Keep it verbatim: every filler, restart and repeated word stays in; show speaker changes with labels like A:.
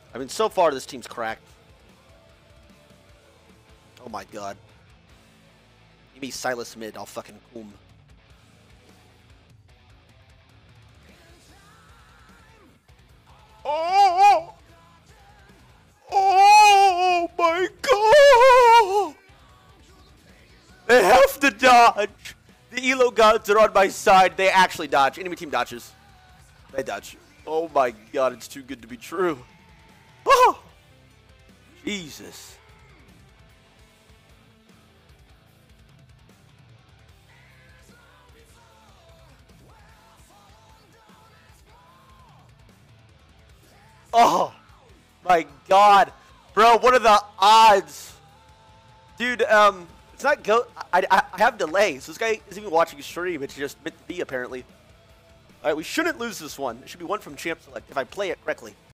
A: I mean, so far this team's cracked. Oh my god. Give me Silas mid, I'll fucking boom. Oh! Oh my god! They have to dodge! The Elo gods are on my side. They actually dodge. Enemy team dodges. They dodge. Oh my god, it's too good to be true. Oh! Jesus. Oh my god. Bro, what are the odds? Dude, um, it's not go. I, I, I have delay, so this guy isn't even watching stream. It's just meant to be, apparently. Alright, we shouldn't lose this one. It should be one from champ select if I play it correctly.